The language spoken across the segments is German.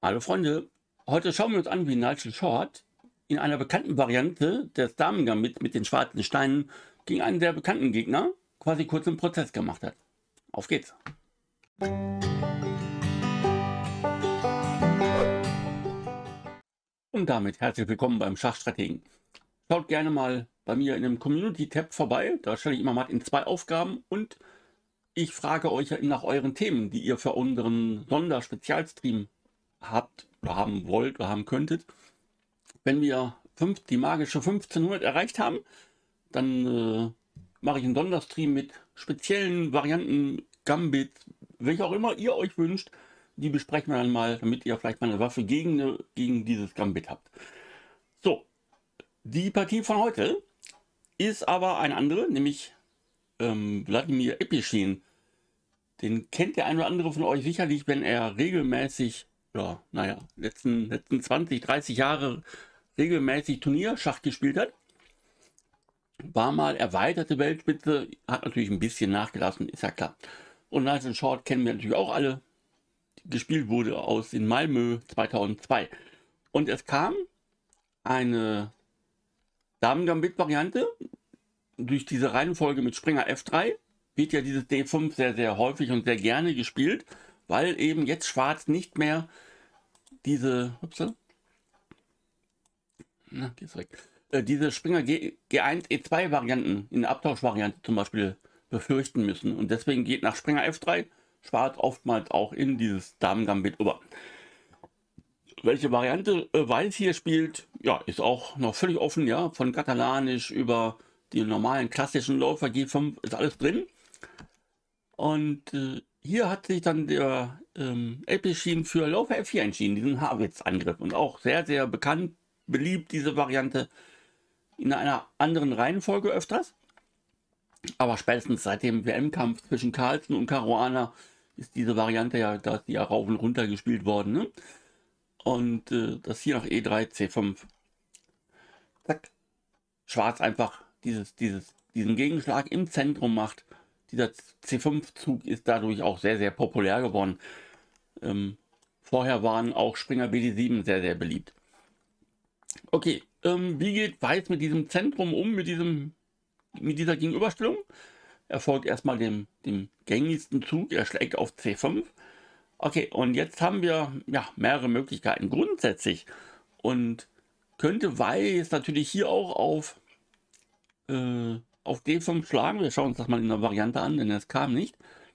Hallo Freunde, heute schauen wir uns an, wie Nigel Short in einer bekannten Variante des Damen-Gambit mit den schwarzen Steinen gegen einen der bekannten Gegner quasi kurz im Prozess gemacht hat. Auf geht's! Und damit herzlich willkommen beim Schachstrategen. Schaut gerne mal bei mir in dem Community-Tab vorbei, da stelle ich immer mal in 2 Aufgaben und ich frage euch nach euren Themen, die ihr für unseren Sonderspezialstream habt oder haben wollt oder haben könntet. Wenn wir die magische 1500 erreicht haben, dann mache ich einen Sonderstream mit speziellen Varianten, Gambit, welche auch immer ihr euch wünscht. Die besprechen wir dann mal, damit ihr vielleicht mal eine Waffe gegen dieses Gambit habt. So, die Partie von heute ist aber eine andere, nämlich Wladimir Epischin. Den kennt der ein oder andere von euch sicherlich, wenn er regelmäßig, ja, naja, letzten 20, 30 Jahre regelmäßig Turnierschach gespielt hat. War mal erweiterte Weltspitze, hat natürlich ein bisschen nachgelassen, ist ja klar. Und Nigel Short kennen wir natürlich auch alle. Gespielt wurde aus in Malmö 2002. Und es kam eine Damen-Gambit-Variante. Durch diese Reihenfolge mit Springer F3 wird ja dieses D5 sehr, sehr häufig und sehr gerne gespielt, weil eben jetzt Schwarz nicht mehr diese, diese Springer G1, E2 Varianten in der Abtauschvariante zum Beispiel befürchten müssen. Und deswegen geht nach Springer F3 Schwarz oftmals auch in dieses Damen-Gambit über. Welche Variante Weiß hier spielt, ja, ist auch noch völlig offen, ja, von Katalanisch über die normalen klassischen Läufer G5 ist alles drin. Und hier hat sich dann der Epischin für Läufer F4 entschieden, diesen Harwitz-Angriff. Und auch sehr, sehr bekannt, beliebt diese Variante in einer anderen Reihenfolge öfters. Aber spätestens seit dem WM-Kampf zwischen Carlsen und Caruana ist diese Variante ja, da ist die ja rauf und runter gespielt worden. Ne? Und das hier nach E3, C5. Zack. Schwarz einfach diesen Gegenschlag im Zentrum macht. Dieser C5-Zug ist dadurch auch sehr, sehr populär geworden. Vorher waren auch Springer BD7 sehr, sehr beliebt. Okay, wie geht Weiß mit diesem Zentrum um, mit dieser Gegenüberstellung? Er folgt erstmal dem gängigsten Zug, er schlägt auf C5. Okay, und jetzt haben wir ja mehrere Möglichkeiten grundsätzlich. Und könnte Weiß natürlich hier auch auf D5 schlagen. Wir schauen uns das mal in der Variante an, denn es kam nicht.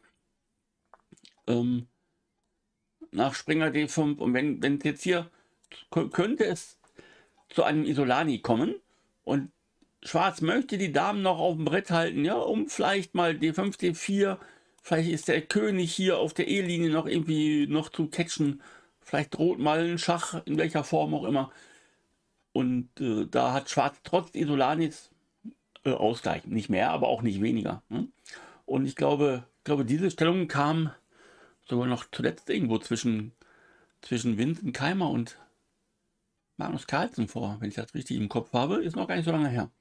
Nach Springer D5 und wenn jetzt hier könnte es zu einem Isolani kommen und Schwarz möchte die Damen noch auf dem Brett halten, ja, um vielleicht mal D5, D4, vielleicht ist der König hier auf der E-Linie noch irgendwie noch zu catchen, vielleicht droht mal ein Schach, in welcher Form auch immer. Und da hat Schwarz trotz Isolanis Ausgleich, nicht mehr, aber auch nicht weniger. Ne? Und ich glaube, diese Stellung kam sogar noch zuletzt irgendwo zwischen Vincent Keimer und Magnus Carlsen vor, wenn ich das richtig im Kopf habe, ist noch gar nicht so lange her.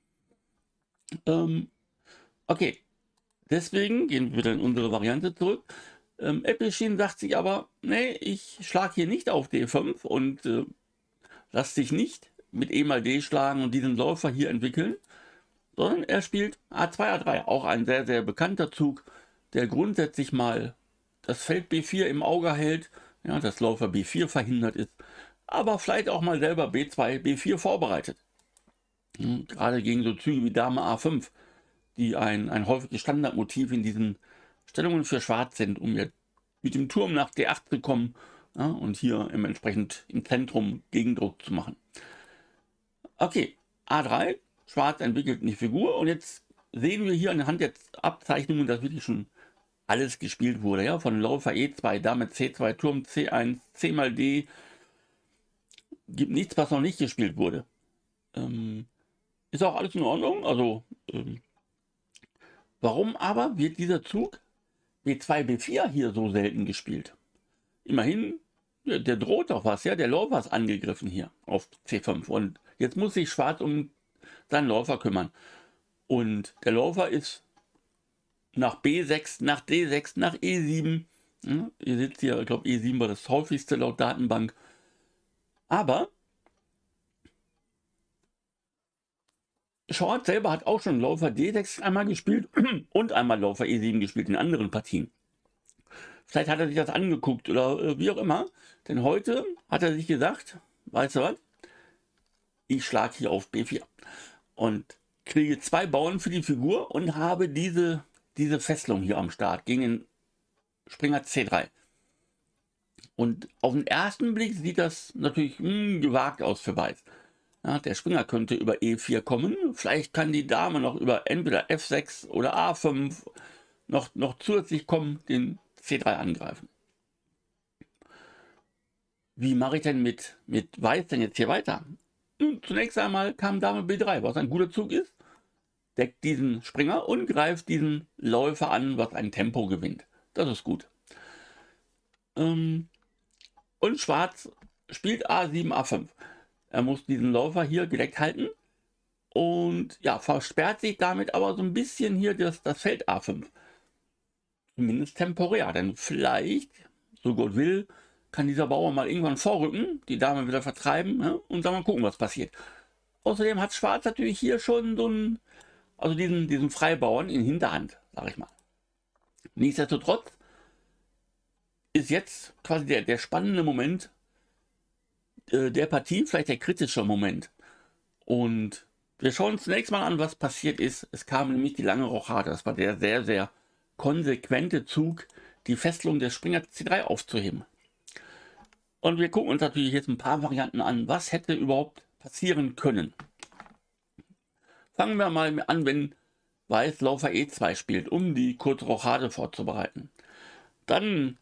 Okay, deswegen gehen wir wieder in unsere Variante zurück. Epischin sagt sich aber, nee, ich schlage hier nicht auf D5 und lass sich nicht mit E mal D schlagen und diesen Läufer hier entwickeln, sondern er spielt A2, A3, auch ein sehr, sehr bekannter Zug, der grundsätzlich mal das Feld B4 im Auge hält, ja, dass Läufer B4 verhindert ist, aber vielleicht auch mal selber B2, B4 vorbereitet. Gerade gegen so Züge wie Dame A5, die ein häufiges Standardmotiv in diesen Stellungen für Schwarz sind, um jetzt mit dem Turm nach D8 zu kommen, ja, und hier entsprechend im Zentrum Gegendruck zu machen. Okay, A3, Schwarz entwickelt eine Figur und jetzt sehen wir hier anhand der Abzeichnungen, dass wirklich schon alles gespielt wurde, ja, von Läufer E2, Dame C2, Turm C1, C mal D, gibt nichts, was noch nicht gespielt wurde. Ist auch alles in Ordnung, also warum aber wird dieser Zug B2, B4 hier so selten gespielt? Immerhin, der droht doch was, ja, der Läufer ist angegriffen hier auf C5 und jetzt muss sich Schwarz um seinen Läufer kümmern. Und der Läufer ist nach B6, nach D6, nach E7. Ja, ihr seht hier, ich glaube E7 war das häufigste laut Datenbank. Aber Schwarz selber hat auch schon Läufer D6 einmal gespielt und einmal Läufer E7 gespielt in anderen Partien. Vielleicht hat er sich das angeguckt oder wie auch immer. Denn heute hat er sich gesagt, weißt du was, ich schlage hier auf B4 und kriege 2 Bauern für die Figur und habe diese Fesselung hier am Start gegen den Springer C3. Und auf den ersten Blick sieht das natürlich gewagt aus für Weiß. Ja, der Springer könnte über E4 kommen. Vielleicht kann die Dame noch über entweder F6 oder A5 noch zusätzlich kommen, den C3 angreifen. Wie mache ich denn mit Weiß denn jetzt hier weiter? Nun, zunächst einmal kam Dame B3, was ein guter Zug ist. Deckt diesen Springer und greift diesen Läufer an, was ein Tempo gewinnt. Das ist gut. Und Schwarz spielt A7, A5. Er muss diesen Läufer hier gedeckt halten und ja, versperrt sich damit aber so ein bisschen hier das Feld A5. Zumindest temporär, denn vielleicht, so Gott will, kann dieser Bauer mal irgendwann vorrücken, die Dame wieder vertreiben, ja, und dann mal gucken, was passiert. Außerdem hat Schwarz natürlich hier schon so einen, also diesen Freibauern in Hinterhand, sag ich mal. Nichtsdestotrotz ist jetzt quasi der spannende Moment der Partie, vielleicht der kritische Moment. Und wir schauen uns zunächst mal an, was passiert ist. Es kam nämlich die lange Rochade. Das war der sehr, sehr konsequente Zug, die Fesselung des Springer C3 aufzuheben. Und wir gucken uns natürlich jetzt ein paar Varianten an. Was hätte überhaupt passieren können? Fangen wir mal an, wenn Weiß Läufer E2 spielt, um die kurze Rochade vorzubereiten. Dann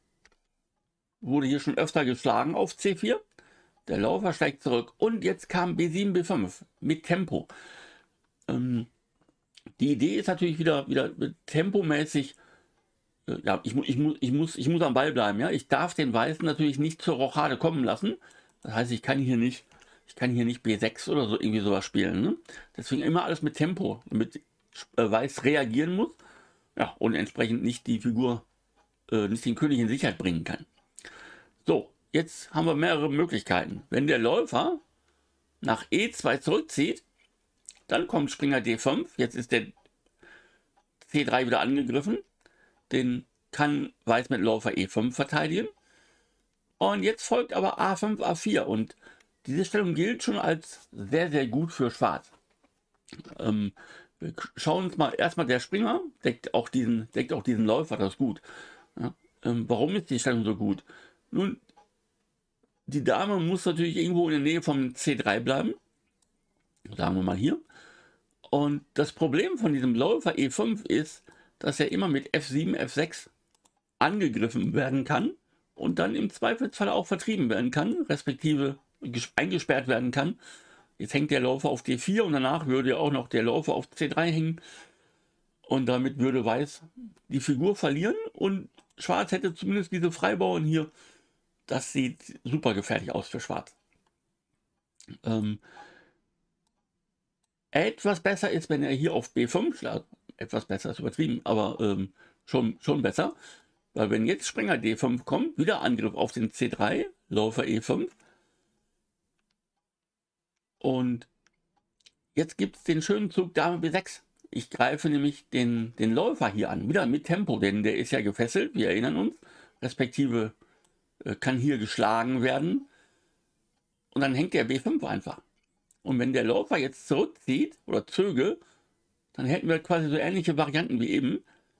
wurde hier schon öfter geschlagen auf C4. Der Läufer steigt zurück und jetzt kam B7, B5 mit Tempo. Die Idee ist natürlich wieder tempomäßig, ja, ich muss am Ball bleiben. Ja? Ich darf den Weißen natürlich nicht zur Rochade kommen lassen. Das heißt, ich kann hier nicht B6 oder so irgendwie sowas spielen. Ne? Deswegen immer alles mit Tempo, damit Weiß reagieren muss, ja, und entsprechend nicht die Figur, nicht den König in Sicherheit bringen kann. So. Jetzt haben wir mehrere Möglichkeiten. Wenn der Läufer nach E2 zurückzieht, dann kommt Springer D5. Jetzt ist der C3 wieder angegriffen. Den kann Weiß mit Läufer E5 verteidigen. Und jetzt folgt aber A5, A4. Und diese Stellung gilt schon als sehr, sehr gut für Schwarz. Wir schauen uns mal erstmal, der Springer deckt auch diesen Läufer, das ist gut. Ja, warum ist die Stellung so gut? Nun, die Dame muss natürlich irgendwo in der Nähe vom C3 bleiben. Sagen wir mal hier. Und das Problem von diesem Läufer E5 ist, dass er immer mit F7, F6 angegriffen werden kann und dann im Zweifelsfall auch vertrieben werden kann, respektive eingesperrt werden kann. Jetzt hängt der Läufer auf D4 und danach würde auch noch der Läufer auf C3 hängen. Und damit würde Weiß die Figur verlieren und Schwarz hätte zumindest diese Freibauern hier. Das sieht super gefährlich aus für Schwarz. Etwas besser ist, wenn er hier auf B5 schlägt. Etwas besser ist übertrieben, aber schon besser. Weil wenn jetzt Springer D5 kommt, wieder Angriff auf den C3, Läufer E5. Und jetzt gibt es den schönen Zug Dame B6. Ich greife nämlich den Läufer hier an, wieder mit Tempo, denn der ist ja gefesselt, wir erinnern uns, respektive kann hier geschlagen werden und dann hängt der B5 einfach. Und wenn der Läufer jetzt zurückzieht oder zöge, dann hätten wir quasi so ähnliche Varianten wie eben.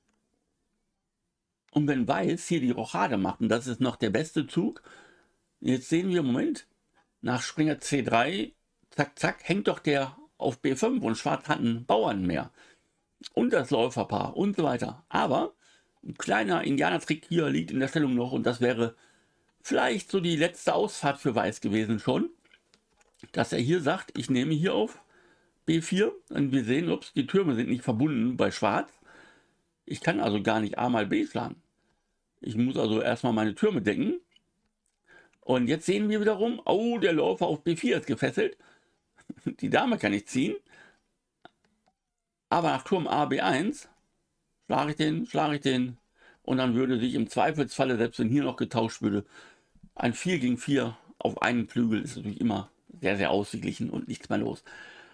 Und wenn Weiß hier die Rochade macht, und das ist noch der beste Zug, jetzt sehen wir, Moment, nach Springer C3, zack, zack, hängt doch der auf B5 und Schwarz hat einen Bauern mehr. Und das Läuferpaar und so weiter. Aber ein kleiner Indianertrick hier liegt in der Stellung noch und das wäre vielleicht so die letzte Ausfahrt für Weiß gewesen schon, dass er hier sagt, ich nehme hier auf B4 und wir sehen, ups, die Türme sind nicht verbunden bei Schwarz. Ich kann also gar nicht A mal B schlagen. Ich muss also erstmal meine Türme decken. Und jetzt sehen wir wiederum, oh, der Läufer auf B4 ist gefesselt. Die Dame kann ich ziehen. Aber nach Turm A, B1 schlage ich den. Und dann würde sich im Zweifelsfalle, selbst wenn hier noch getauscht würde, ein 4 gegen 4 auf einen Flügel ist natürlich immer sehr, sehr ausgeglichen und nichts mehr los.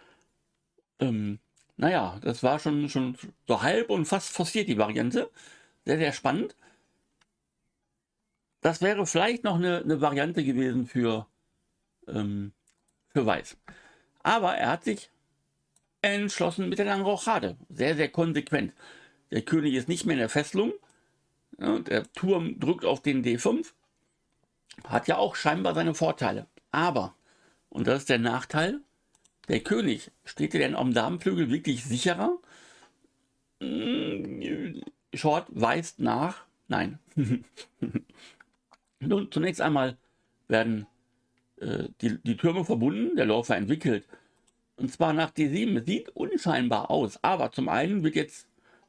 Naja, das war schon so halb und fast forciert, die Variante. Sehr, sehr spannend. Das wäre vielleicht noch eine Variante gewesen für Weiß. Aber er hat sich entschlossen mit der langen Rochade. Sehr, sehr konsequent. Der König ist nicht mehr in der Fesselung. Ja, der Turm drückt auf den D5. Hat ja auch scheinbar seine Vorteile. Aber, und das ist der Nachteil, der König steht ja dann am Damenflügel wirklich sicherer. Short weist nach. Nein. Nun, zunächst einmal werden die Türme verbunden, der Läufer entwickelt. Und zwar nach D7. Es sieht unscheinbar aus, aber zum einen wird jetzt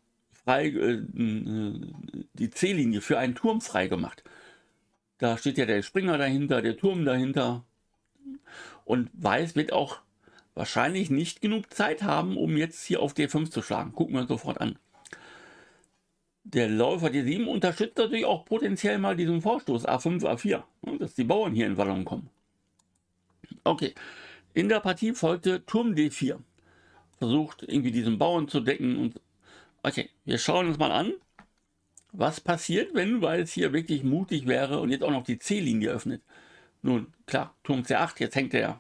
die C-Linie für einen Turm frei gemacht. Da steht ja der Springer dahinter, der Turm dahinter. Und Weiß wird auch wahrscheinlich nicht genug Zeit haben, um jetzt hier auf D5 zu schlagen. Gucken wir uns sofort an. Der Läufer D7 unterstützt natürlich auch potenziell mal diesen Vorstoß A5, A4, dass die Bauern hier in Wallung kommen. Okay, in der Partie folgte Turm D4. Versucht irgendwie diesen Bauern zu decken. Und okay, wir schauen uns mal an, was passiert, wenn Weiß hier wirklich mutig wäre und jetzt auch noch die C-Linie öffnet. Nun, klar, Turm C8, jetzt hängt der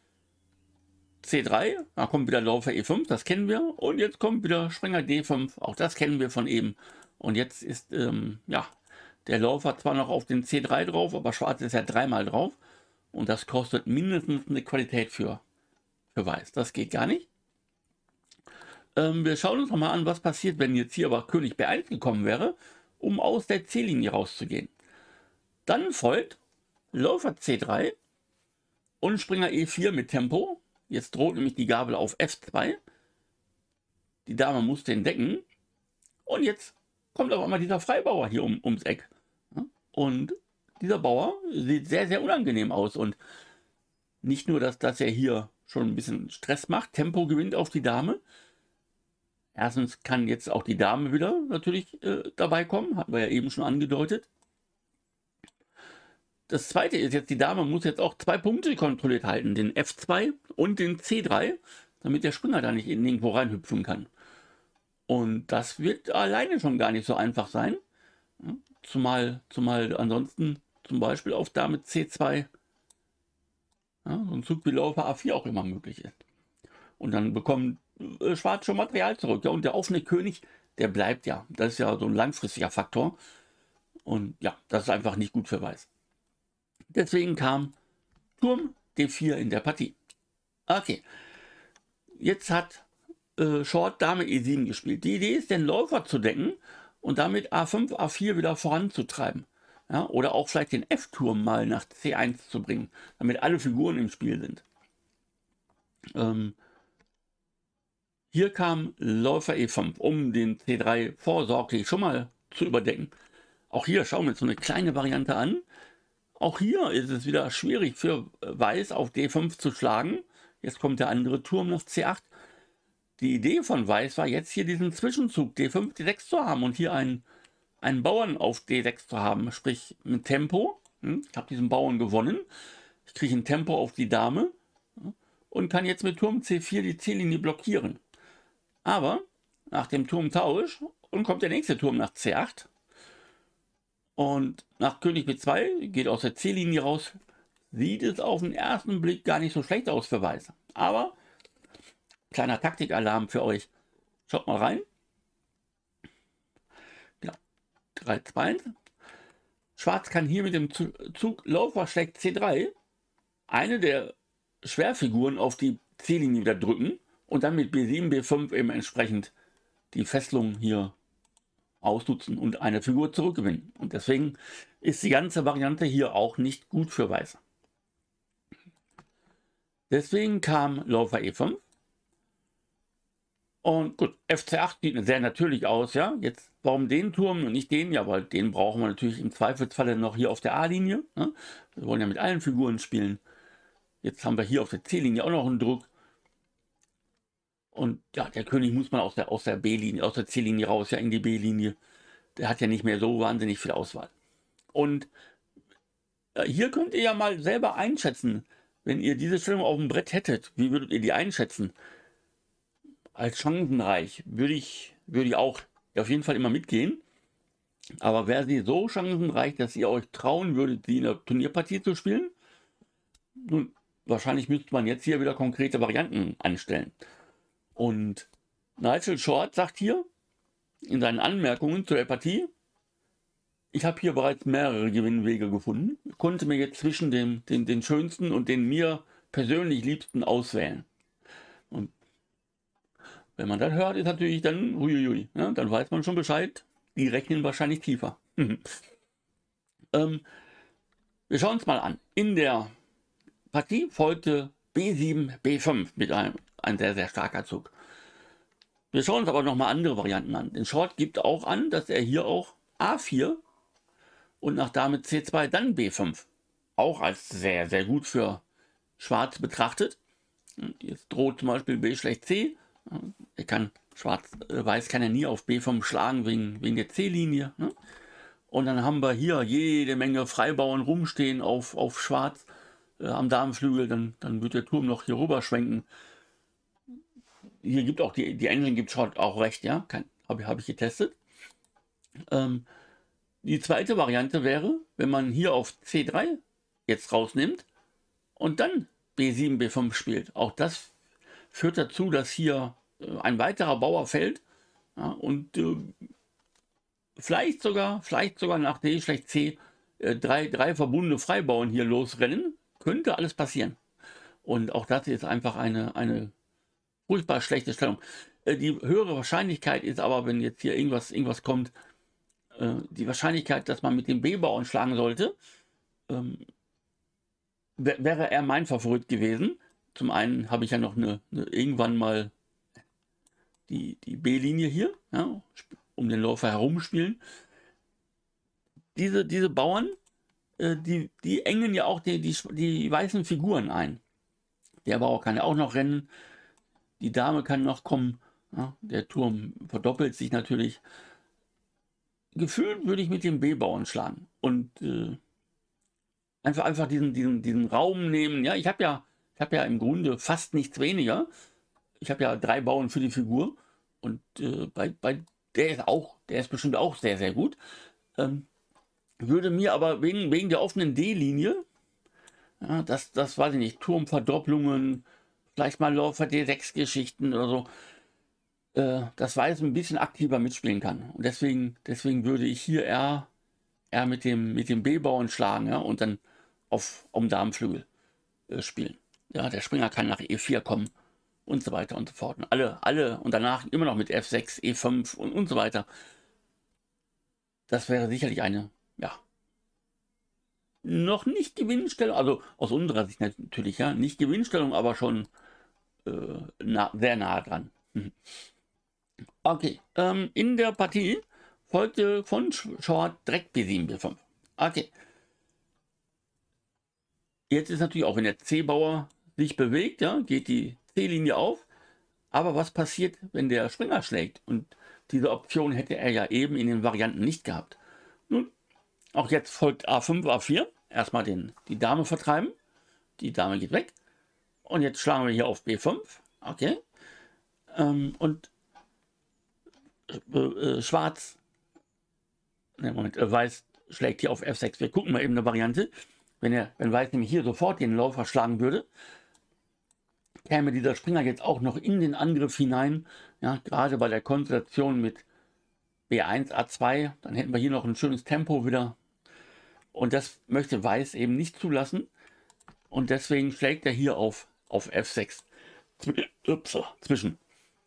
C3, da kommt wieder Läufer E5, das kennen wir. Und jetzt kommt wieder Springer D5, auch das kennen wir von eben. Und jetzt ist ja, der Läufer zwar noch auf den C3 drauf, aber Schwarz ist ja dreimal drauf. Und das kostet mindestens eine Qualität für Weiß. Das geht gar nicht. Wir schauen uns noch mal an, was passiert, wenn jetzt hier aber König B1 gekommen wäre, um aus der C-Linie rauszugehen. Dann folgt Läufer C3 und Springer E4 mit Tempo. Jetzt droht nämlich die Gabel auf F2. Die Dame muss den decken. Und jetzt kommt auf einmal dieser Freibauer hier ums Eck. Und dieser Bauer sieht sehr, sehr unangenehm aus. Und nicht nur, dass er hier schon ein bisschen Stress macht, Tempo gewinnt auf die Dame. Erstens kann jetzt auch die Dame wieder natürlich dabei kommen, hatten wir ja eben schon angedeutet. Das zweite ist jetzt, die Dame muss jetzt auch 2 Punkte kontrolliert halten, den F2 und den C3, damit der Springer da nicht irgendwo reinhüpfen kann. Und das wird alleine schon gar nicht so einfach sein, zumal ansonsten zum Beispiel auf Dame C2 so ein Zug wie Läufer A4 auch immer möglich ist. Und dann bekommt Schwarz schon Material zurück. Ja, und der offene König, der bleibt ja. Das ist ja so ein langfristiger Faktor. Und ja, das ist einfach nicht gut für Weiß. Deswegen kam Turm D4 in der Partie. Okay, jetzt hat Short Dame E7 gespielt. Die Idee ist, den Läufer zu decken und damit A5, A4 wieder voranzutreiben. Ja, oder auch vielleicht den F-Turm mal nach C1 zu bringen, damit alle Figuren im Spiel sind. Hier kam Läufer E5, um den C3 vorsorglich schon mal zu überdecken. Auch hier schauen wir uns so eine kleine Variante an. Auch hier ist es wieder schwierig für Weiß auf D5 zu schlagen. Jetzt kommt der andere Turm nach C8. Die Idee von Weiß war jetzt hier diesen Zwischenzug D5, D6 zu haben und hier einen Bauern auf D6 zu haben, sprich mit Tempo. Ich habe diesen Bauern gewonnen. Ich kriege ein Tempo auf die Dame und kann jetzt mit Turm C4 die C-Linie blockieren. Aber nach dem Turmtausch und kommt der nächste Turm nach C8. Und nach König B2 geht aus der C-Linie raus. Sieht es auf den ersten Blick gar nicht so schlecht aus für Weiß. Aber kleiner Taktikalarm für euch. Schaut mal rein. Genau. 3, 2, 1. Schwarz kann hier mit dem Zug Läufer schlägt C3 eine der Schwerfiguren auf die C-Linie wieder drücken und dann mit B7, B5 eben entsprechend die Fesselung hier ausnutzen und eine Figur zurückgewinnen. Und deswegen ist die ganze Variante hier auch nicht gut für Weiß. Deswegen kam Läufer E5. Und gut, FC8 sieht sehr natürlich aus, ja. Jetzt, warum den Turm und nicht den? Ja, weil den brauchen wir natürlich im Zweifelsfalle noch hier auf der A-Linie. Ne? Wir wollen ja mit allen Figuren spielen. Jetzt haben wir hier auf der C-Linie auch noch einen Druck. Und ja, der König muss man aus der B-Linie, aus der C-Linie raus, ja, in die B-Linie. Der hat ja nicht mehr so wahnsinnig viel Auswahl. Und Hier könnt ihr ja mal selber einschätzen, wenn ihr diese Stellung auf dem Brett hättet, wie würdet ihr die einschätzen? Als chancenreich würde ich auch auf jeden Fall immer mitgehen. Aber wäre sie so chancenreich, dass ihr euch trauen würdet, sie in der Turnierpartie zu spielen? Nun, wahrscheinlich müsste man jetzt hier wieder konkrete Varianten anstellen. Und Nigel Short sagt hier in seinen Anmerkungen zu der Partie: Ich habe hier bereits mehrere Gewinnwege gefunden, konnte mir jetzt zwischen den schönsten und den mir persönlich liebsten auswählen. Und wenn man das hört, ist natürlich dann, huiuiui, ja, dann weiß man schon Bescheid, die rechnen wahrscheinlich tiefer. Wir schauen uns mal an. In der Partie folgte B7, B5 mit ein sehr, sehr starker Zug. Wir schauen uns aber nochmal andere Varianten an. Den Short gibt auch an, dass er hier auch A4 und nach Dame C2 dann B5 auch als sehr, sehr gut für Schwarz betrachtet. Jetzt droht zum Beispiel B schlecht C. Er kann Weiß kann er nie auf B5 schlagen wegen der C-Linie. Und dann haben wir hier jede Menge Freibauern rumstehen auf Schwarz am Damenflügel. Dann wird der Turm noch hier rüber schwenken. Hier gibt auch die Engine gibt Short auch recht, ja, habe ich getestet. Die zweite Variante wäre, wenn man hier auf C3 jetzt rausnimmt und dann B7, B5 spielt. Auch das führt dazu, dass hier ein weiterer Bauer fällt, ja, und vielleicht sogar nach D schlecht C drei verbundene Freibauern hier losrennen. Könnte alles passieren. Und auch das ist einfach eine furchtbar schlechte Stellung. Die höhere Wahrscheinlichkeit ist aber, wenn jetzt hier irgendwas kommt, die Wahrscheinlichkeit, dass man mit dem B-Bauern schlagen sollte, wäre eher mein Favorit gewesen. Zum einen habe ich ja noch irgendwann mal die B-Linie hier, ja, um den Läufer herumspielen. Diese Bauern, die engen ja auch die weißen Figuren ein. Der Bauer kann ja auch noch rennen. Die Dame kann noch kommen. Ja, der Turm verdoppelt sich natürlich. Gefühlt würde ich mit dem B-Bauern schlagen und einfach diesen Raum nehmen. Ja, ich habe ja im Grunde fast nichts weniger. Ich habe ja 3 Bauern für die Figur und der ist bestimmt auch sehr, sehr gut. Würde mir aber wegen der offenen D-Linie, ja, das weiß ich nicht, Turmverdopplungen, vielleicht mal Läufer D6-Geschichten oder so, das Weiß ein bisschen aktiver mitspielen kann. Und deswegen würde ich hier eher mit dem B-Bauern schlagen, ja, und dann um Damenflügel spielen. Ja, der Springer kann nach E4 kommen und so weiter und so fort. Und alle und danach immer noch mit F6, E5 und so weiter. Das wäre sicherlich eine, ja, noch nicht Gewinnstellung, also aus unserer Sicht natürlich, ja, nicht Gewinnstellung, aber schon sehr nah dran. Okay, in der Partie folgte von Short direkt B7, B5. Okay. Jetzt ist natürlich auch, wenn der C-Bauer sich bewegt, ja, geht die C-Linie auf. Aber was passiert, wenn der Springer schlägt? Und diese Option hätte er ja eben in den Varianten nicht gehabt. Nun, auch jetzt folgt A5, A4. Erstmal die Dame vertreiben. Die Dame geht weg. Und jetzt schlagen wir hier auf B5. Okay. Und Schwarz, Weiß schlägt hier auf F6. Wir gucken mal eben eine Variante. Wenn Weiß nämlich hier sofort den Läufer schlagen würde, käme dieser Springer jetzt auch noch in den Angriff hinein. Ja, gerade bei der Konstellation mit B1, A2, dann hätten wir hier noch ein schönes Tempo wieder. Und das möchte Weiß eben nicht zulassen. Und deswegen schlägt er hier auf F6 zwischen.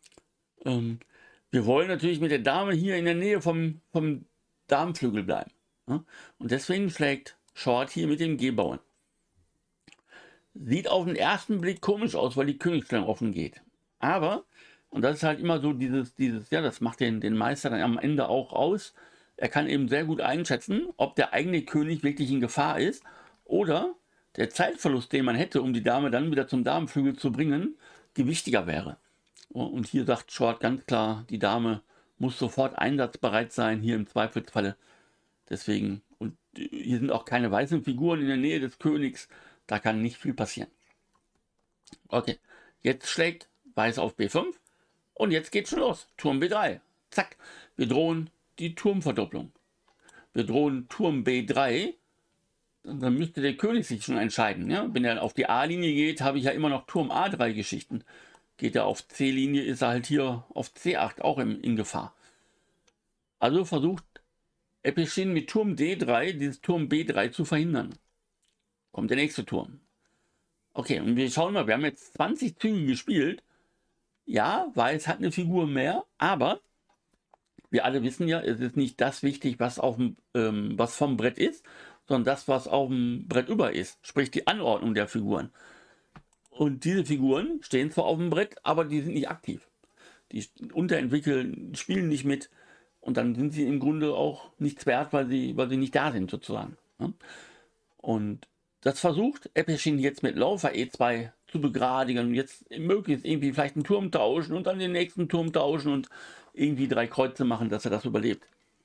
Wir wollen natürlich mit der Dame hier in der Nähe vom Damenflügel bleiben. Ja? Und deswegen schlägt Short hier mit dem G-Bauern. Sieht auf den ersten Blick komisch aus, weil die Königsstellung offen geht. Aber, und das ist halt immer so ja, das macht den Meister dann am Ende auch aus. Er kann eben sehr gut einschätzen, ob der eigene König wirklich in Gefahr ist oder der Zeitverlust, den man hätte, um die Dame dann wieder zum Damenflügel zu bringen, gewichtiger wäre. Und hier sagt Short ganz klar, die Dame muss sofort einsatzbereit sein, hier im Zweifelsfalle. Deswegen, und hier sind auch keine weißen Figuren in der Nähe des Königs. Da kann nicht viel passieren. Okay, jetzt schlägt Weiß auf B5 und jetzt geht schon los. Turm B3. Zack, wir drohen die Turmverdopplung. Wir drohen Turm B3. Dann müsste der König sich schon entscheiden. Ja? Wenn er auf die A-Linie geht, habe ich ja immer noch Turm A3 Geschichten. Geht er auf C-Linie, ist er halt hier auf C8 auch in Gefahr. Also versucht Epeshin mit Turm D3 dieses Turm B3 zu verhindern. Kommt der nächste Turm. Okay, und wir schauen mal, wir haben jetzt 20 Züge gespielt. Ja, Weiß hat eine Figur mehr, aber wir alle wissen ja, es ist nicht das wichtig, was was vom Brett ist, sondern das, was auf dem Brett über ist, sprich die Anordnung der Figuren. Und diese Figuren stehen zwar auf dem Brett, aber die sind nicht aktiv. Die unterentwickeln, spielen nicht mit und dann sind sie im Grunde auch nichts wert, weil sie nicht da sind sozusagen. Und das versucht Epeshin jetzt mit Läufer E2 zu begradigen und jetzt möglichst irgendwie vielleicht einen Turm tauschen und dann den nächsten Turm tauschen und irgendwie 3 Kreuze machen, dass er das überlebt.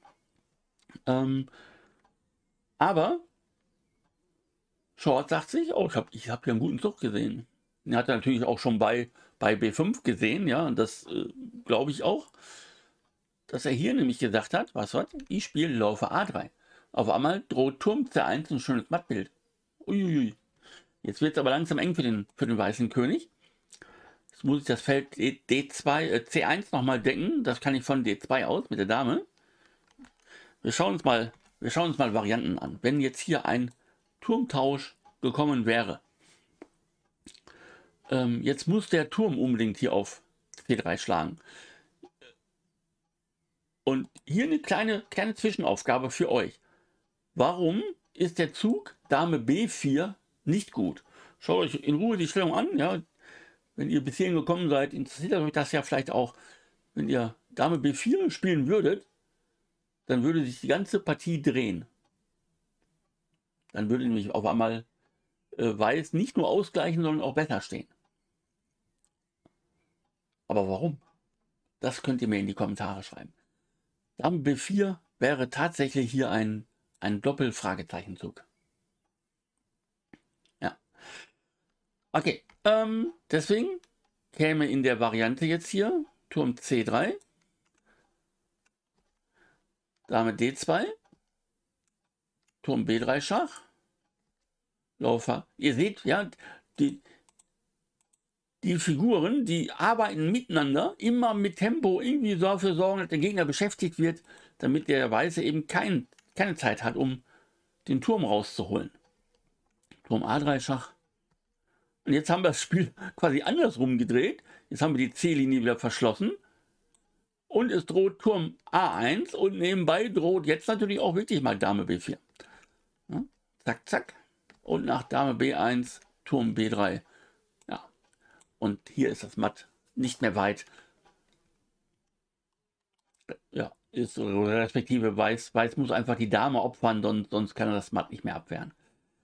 Aber Short sagt sich, oh, ich hab hier einen guten Zug gesehen. Den hat er natürlich auch schon bei B5 gesehen, ja, und das glaube ich auch, dass er hier nämlich gesagt hat, was, ich spiele Läufer A3. Auf einmal droht Turm C1 ein schönes Mattbild. Uiuiui. Jetzt wird es aber langsam eng für den weißen König. Jetzt muss ich das Feld C1 nochmal decken. Das kann ich von D2 aus mit der Dame. Wir schauen uns mal Varianten an. Wenn jetzt hier ein Turmtausch gekommen wäre. Jetzt muss der Turm unbedingt hier auf C3 schlagen. Und hier eine kleine Zwischenaufgabe für euch. Warum ist der Zug Dame B4 nicht gut? Schaut euch in Ruhe die Stellung an. Ja? Wenn ihr bis hierhin gekommen seid, interessiert euch das ja vielleicht auch. Wenn ihr Dame B4 spielen würdet, dann würde sich die ganze Partie drehen. Dann würde nämlich auf einmal Weiß nicht nur ausgleichen, sondern auch besser stehen. Aber warum? Das könnt ihr mir in die Kommentare schreiben. Dame B4 wäre tatsächlich hier ein Doppel-Fragezeichenzug. Ja. Okay, deswegen käme in der Variante jetzt hier Turm C3, Dame D2, Turm B3 Schach, Läufer. Ihr seht, ja, die Figuren, die arbeiten miteinander, immer mit Tempo irgendwie dafür sorgen, dass der Gegner beschäftigt wird, damit der Weiße eben keine Zeit hat, um den Turm rauszuholen. Turm A3 Schach. Und jetzt haben wir das Spiel quasi andersrum gedreht. Jetzt haben wir die C-Linie wieder verschlossen. Und es droht Turm A1 und nebenbei droht jetzt natürlich auch wirklich mal Dame B4. Ja, zack, zack. Und nach Dame B1 Turm B3. Ja. Und hier ist das Matt nicht mehr weit. Ja, ist respektive Weiß muss einfach die Dame opfern, sonst kann er das Matt nicht mehr abwehren.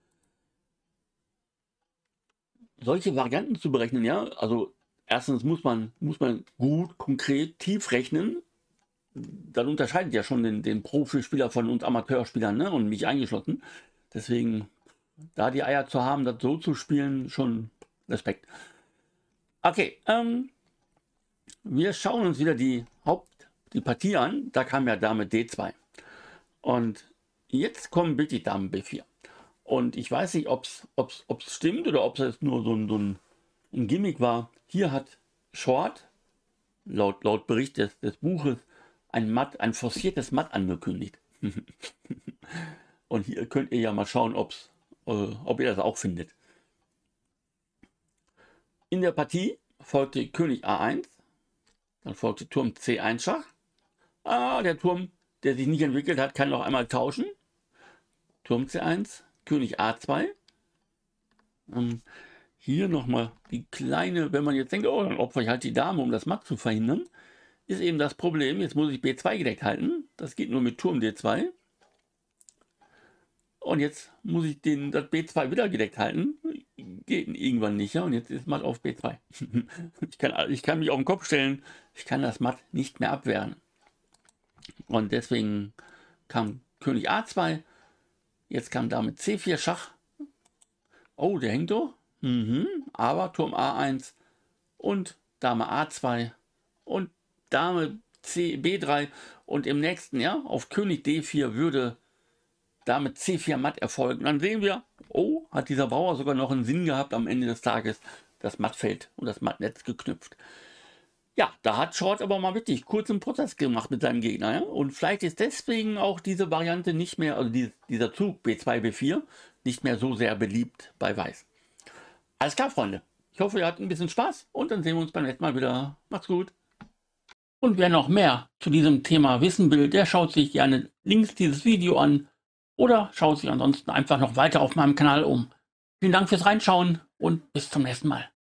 Solche Varianten zu berechnen, ja, also erstens muss man gut, konkret, tief rechnen. Dann unterscheidet ja schon den Profispieler von uns Amateurspielern, ne, und mich eingeschlossen. Deswegen, da die Eier zu haben, das so zu spielen, schon Respekt. Okay, wir schauen uns wieder die Partie an. Da kam ja Dame D2. Und jetzt kommen wirklich Dame B4. Und ich weiß nicht, ob es stimmt oder ob es nur so ein Gimmick war. Hier hat Short, laut Bericht des Buches, ein forciertes Matt angekündigt. Und hier könnt ihr ja mal schauen, ob ihr das auch findet. In der Partie folgte König A1, dann folgte Turm C1 Schach. Der Turm, der sich nicht entwickelt hat, kann noch einmal tauschen. Turm C1, König A2. Hier nochmal die kleine, wenn man jetzt denkt, oh, dann opfere ich halt die Dame, um das Matt zu verhindern, ist eben das Problem, jetzt muss ich B2 gedeckt halten. Das geht nur mit Turm D2. Und jetzt muss ich das B2 wieder gedeckt halten. Geht irgendwann nicht, ja. Und jetzt ist Matt auf B2. ich kann mich auf den Kopf stellen, ich kann das Matt nicht mehr abwehren. Und deswegen kam König A2. Jetzt kam Dame C4 Schach. Oh, der hängt doch. Aber Turm A1 und Dame A2 und Dame B3 und im nächsten, ja, auf König D4 würde Dame C4 matt erfolgen. Dann sehen wir, oh, hat dieser Bauer sogar noch einen Sinn gehabt am Ende des Tages, das Mattfeld und das Mattnetz geknüpft. Ja, da hat Short aber mal wirklich kurzen Prozess gemacht mit seinem Gegner. Ja? Und vielleicht ist deswegen auch diese Variante nicht mehr, also dieser Zug B2, B4, nicht mehr so sehr beliebt bei Weiß. Alles klar, Freunde. Ich hoffe, ihr hattet ein bisschen Spaß und dann sehen wir uns beim nächsten Mal wieder. Macht's gut. Und wer noch mehr zu diesem Thema wissen will, der schaut sich gerne links dieses Video an oder schaut sich ansonsten einfach noch weiter auf meinem Kanal um. Vielen Dank fürs Reinschauen und bis zum nächsten Mal.